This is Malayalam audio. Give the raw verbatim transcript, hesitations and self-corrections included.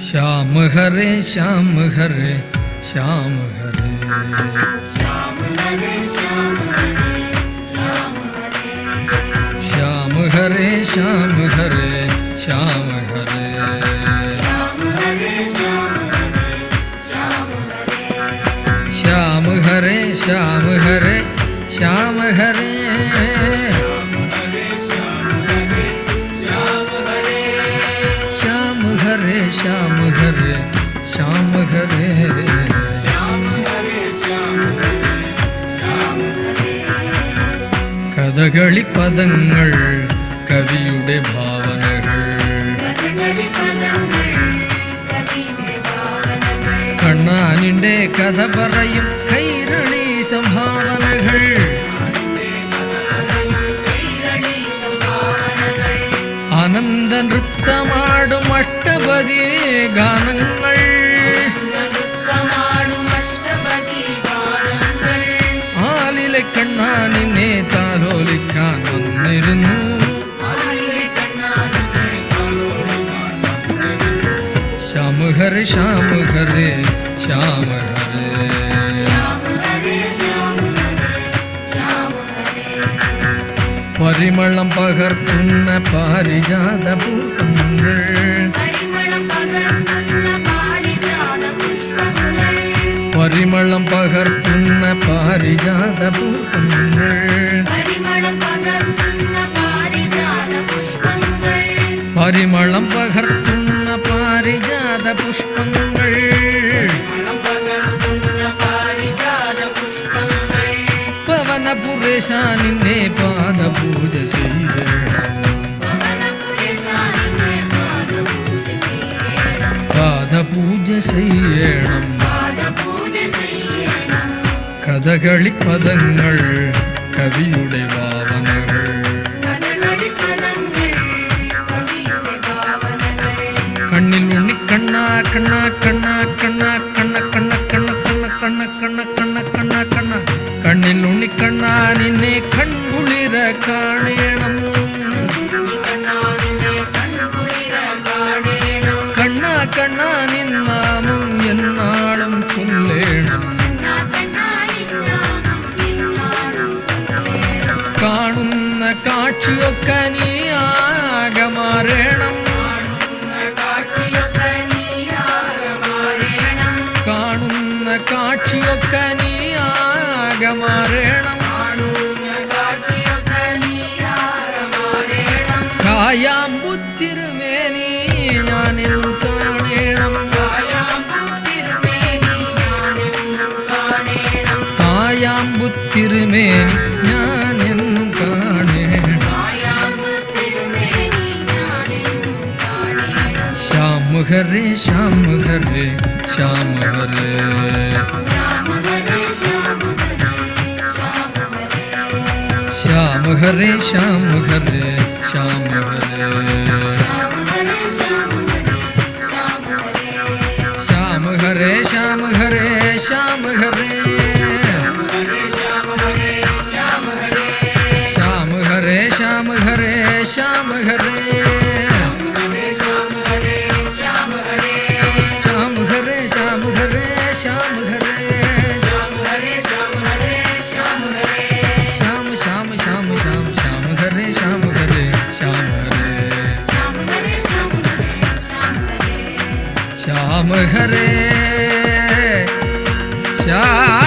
श्याम हरे श्याम हरे श्याम हरे श्याम हरे श्याम हरे श्याम हरे श्याम हरे श्याम हरे श्याम हरे श्याम हरे श्याम हरे श्याम हरे श्याम हरे श्याम हरे श्याम हरे श्याम हरे श्याम हरे श्याम हरे കഥകളി പദങ്ങൾ കവിയുടെ ഭാവനകൾ കണ്ണാനിന്റെ കഥ പറയും കൈരളി സംഭാവനകൾ ആനന്ദ നൃത്തമാടും അഷ്ടപതി ഗാനങ്ങൾ ആലിലെ കണ്ണാനിനെ താലോലിക്കാൻ വന്നിരുന്നു ശ്യാം ഹരേ ശ്യാം ഹരേ ശ്യാം ഹരേ പരിമളം പകർത്തുന്ന പാരിജാത പുഷ്പങ്ങൾ പരിമളം പകർത്തുന്ന പാരിജാത പുഷ്പങ്ങൾ പരിമളം പകർത്തുന്ന പാരിജാത പുഷ്പങ്ങൾ പവനപുരേശ നിന്നെ പാദപൂജ ചെയ്യണം പാദപൂജ ചെയ്യണം കഥകളി പദങ്ങൾ കവിയുടെ ഭാവനകൾ കണ്ണിൽ ഉണ്ണി കണ്ണ കണ്ണ കണ്ണ കണ്ണ കണ്ണ കണ്ണ കണ്ണ കണ്ണ കണ്ണ കണ്ണ കണ്ണ കണ്ണ കണ്ണ കണ്ണിൽ ഉണ്ണി കണ്ണ നിന്നെ കൺകുളിര കാണണം കണ്ണ കണ്ണ നിന്നാമം എന്നാളും ചൊല്ലേണം കാണുന്ന കാഴ്ചയൊക്കെ നീ ആകെ മാറേണം കാണുന്ന കാഴ്ചയൊക്കെ നീ ആകെ മാറേണം കായാമ്പുത്തിരുമേനി ഞാനെന്നും കാണേണം കായാമ്പുത്തിരുമേനി ഞാനെന്നും കാണേണം ശ്യാം ഹരേ ശ്യാം ഹരേ ശ്യാം ഹരേ ശ്യാം ഹരേ ശ്യാം ഹരേ ശ്യാം ഹരേ ശ്യാം ഹരേ ശ്യാം ഹരേ ശ്യാം ഹരേ ശ്യാം ഹരേ ശ്യാം ഹരേ ശ്യാം ഹരേ ശ്യാം ഹരേ ശ്യാം ഹരേ ശ്യാം ഹരേ ശ്യാം ഹരേ ശ്യാം ഹരേ ശ്യാം ശ്യാം ശ്യാം ശ്യാം ശ്യാം ഹരേ ശ്യാം ഹരേ ശ്യാം ഹരേ ശ്യാം ഹരേ ശ്യാം